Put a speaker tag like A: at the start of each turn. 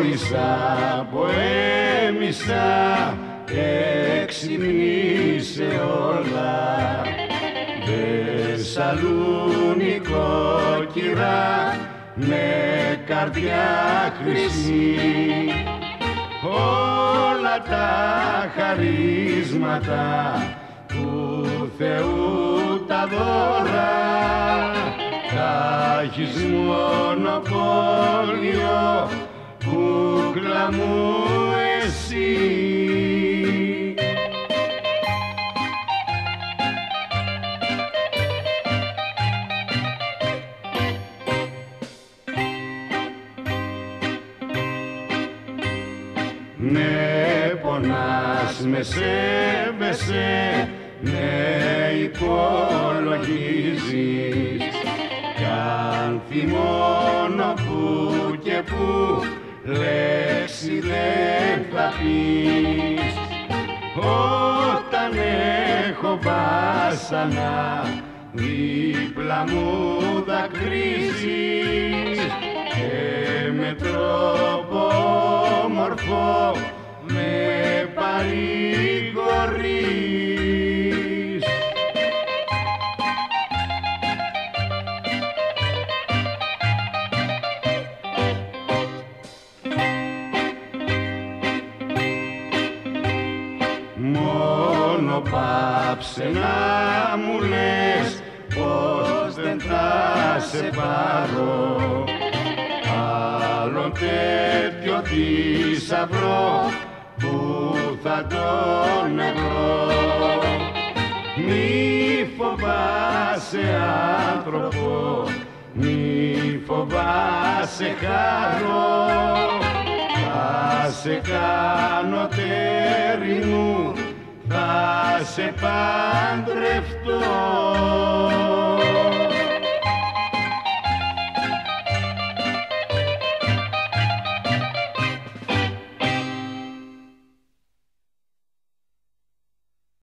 A: χωρίς αποέμισα, εξυπνήσε όλα. Θεσσαλονικό κυρά με καρδιά χρυσή, όλα τα χαρίσματα του Θεού τα δώρα, τα έχεις μονοπόλιο, κούκλα μου εσύ. Ναι, πονάς, με σέβεσαι, ναι, υπολογίζεις, κι αν θυμώνω που και που λέξη δεν θα πεις, όταν έχω βάσανα δίπλα μου δακρύζεις και με τρόπο όμορφο με παρηγορείς. Μόνο πάψε να μου λες πως δεν θα σε πάρω, άλλον τέτοιο θησαυρό που θα τον ευρώ. Μη φοβάσαι άνθρωπο, μη φοβάσαι χαρό, θα σε κάνω τέρι μου, θα σε παντρευτώ.